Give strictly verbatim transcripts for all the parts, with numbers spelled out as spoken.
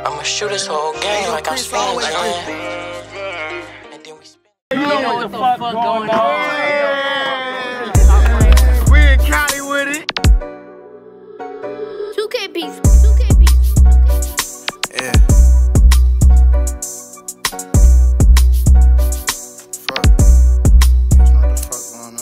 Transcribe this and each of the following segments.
I'ma shoot this whole game like I'm Spanish, man. And then we spin. You know what the fuck going on? We in Cali with it. two K beats. two K beats. Yeah. Fuck. You know what the fuck going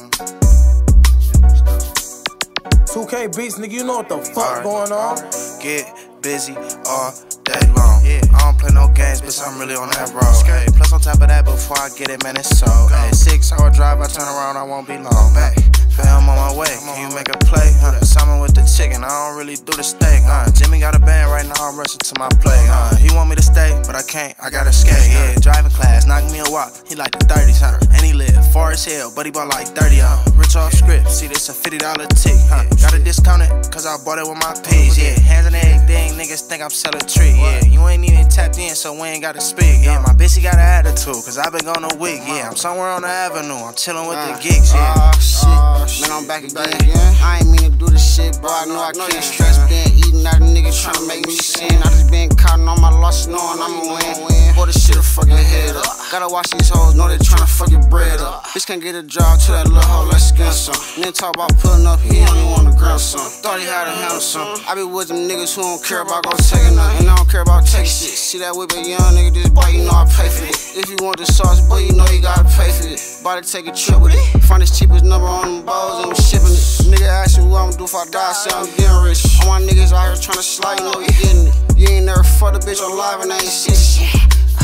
on? two K beats, nigga, you know what the fuck right. going on? Get busy all day long. Yeah. I don't play no games, bitch, I'm really on that road. Hey, plus on top of that, before I get it, man, it's so. Hey, six hour drive, I turn around, I won't be long. Hey, fam, on my way, can you make a play? Huh? Salmon with the chicken, I don't really do the steak. Uh, Jimmy got a band right now, I'm rushing to my play. Uh, he want me to stay, but I can't, I gotta skate. Yeah, driving class, knock me a walk, he like the thirties, huh? And he live far as hell, but he bought like thirty, huh? Rich off script, see this a fifty dollar tick, huh? Gotta discount it, cause I bought it with my P's, yeah. Hands on everything, niggas think I'm selling tree, yeah. You ain't even tapped in, so we ain't gotta speak, yeah. My bitch, he got an attitude, cause I been gone a week, yeah. I'm somewhere on the avenue, I'm chilling with the geeks, yeah. Oh shit, man, I'm back again. I ain't mean to do this shit, bro. I know I can't stress. Been eating out a nigga tryna make me sin. I just been counting on my losses, knowing I'ma win. Pour this shit a fucking head up. Gotta watch these hoes, know they tryna fuck your bread up. Bitch can't get a job to that little hoe, let's skin some. And then talk about pulling up, he only wanna grill some. Thought he had a handle some. I be with them niggas who don't care about gon' taking nothing. And I don't care about take shit. See that whip a young nigga, this boy, you know I pay for it. If you want the sauce, boy, you know you gotta pay for it. About to take a trip with it. Find this cheapest number on them balls and we shipping it. Nigga ask me what I'ma do if I die, say I'm getting rich. All my niggas out here tryna slide, you know you getting it. You ain't never fucked a bitch alive and I ain't seen shit.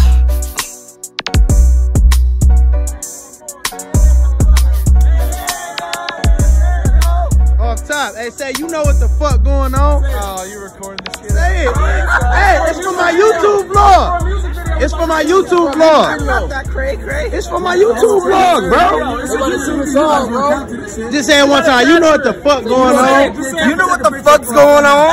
Off top, hey, say, you know what the fuck going on? Oh, you recording this shit? Say it. Hey, it's for my YouTube vlog. It's for my YouTube vlog. It's for my YouTube vlog, bro. Just say it one time. You know what the fuck going on? You know what the fuck's going on?